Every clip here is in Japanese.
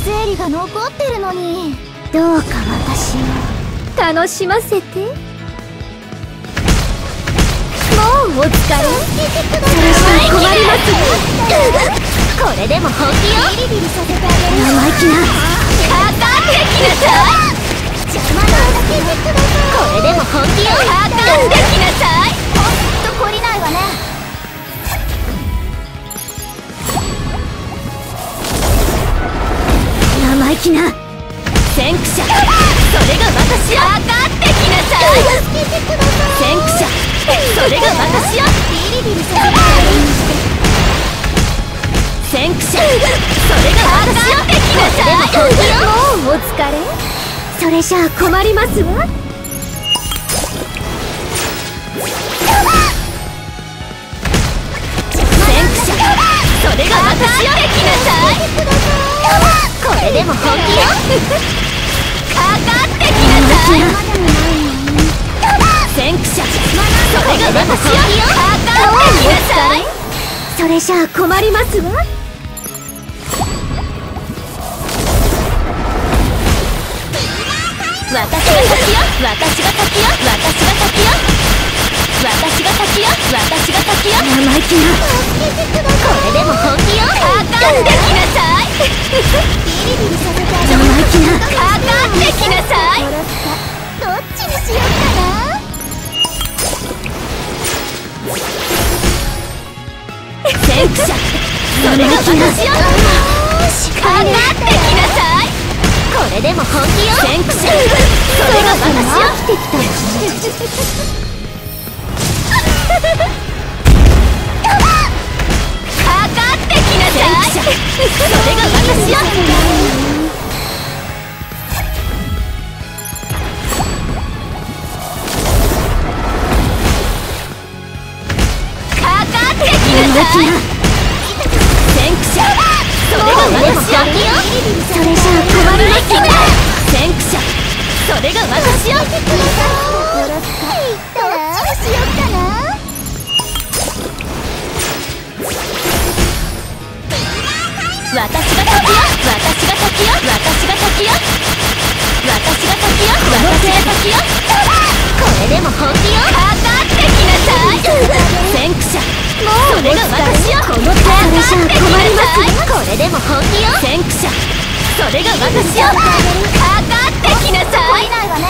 整理が残ってるのに。どうか私を楽しませて。もうお疲れ。それじゃ困ります。これでも本気よ。ビリビリさせてあげる。生意気な。かかってきなさい。邪魔なだけでください。これでも本気よ。かかってきなさい。ほんと懲りないわね。生意気な先駆者。それが私よ。かかってきなさい。先駆者。それが私よ。ビリビリさせてあげる。先駆者。それが私よ。かかってきなさい。もうお疲れ。それじゃあ困りますわ。先駆者。それが私よ。できなさい。これでも本気よ。かかってきなさい。先駆者。それが私よ。かかってきなさい。それじゃあ困りますわ。私が先よ。私が先よ。私が先よ。私が先よ。私が先よ。生意気な。これでも本気よ。かかってきなさい。ビリビリさせてあげる。生意気な。かかってきなさい。どっちにしようかな。先駆者。それが私よ。かかってきなさい。これでも本気よ。先駆者。それが私よ。かかってきなさい。それが私よ。かかってきなさい。先駆者。それが私よ。それじゃあ困りますね。先駆者。それが私よ。どっちにしようかな。私が先よ。私が先よ。私が先よ。私が先よ。私が先よ。これでも本気よ。かかってきなさい。先駆者。それが私よ。かかってきなさい。これでも本気よ。先駆者。それが私よ。かかってきなさい。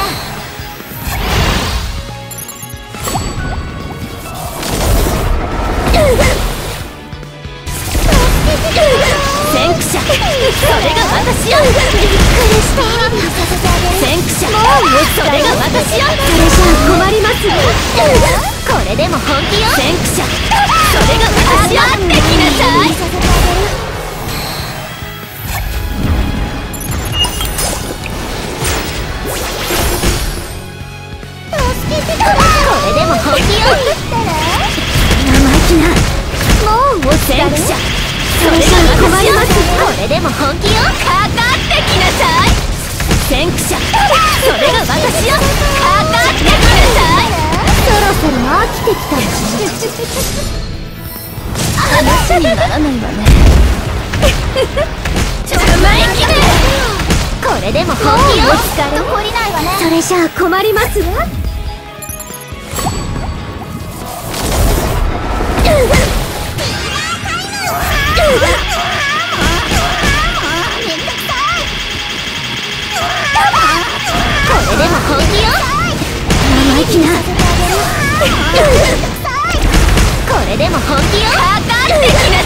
先駆者。それが私よ。びっくりした。先駆者。それが私よ。それじゃあ困ります。これでも本気よ。先駆者。それが私よ。かかってきなさい。これでも本気よ。生意気な。もう先駆者。それが困ります。これでも本気よ。かかってきなさい。先駆者。それが私よ。かかってきなさい。そろそろ飽きてきたわね。話にならないわね。生意気ね。これでも本気よ。それじゃあ困りますわ。これでも本気よ。生意気な。これでも本気よ。かかってきな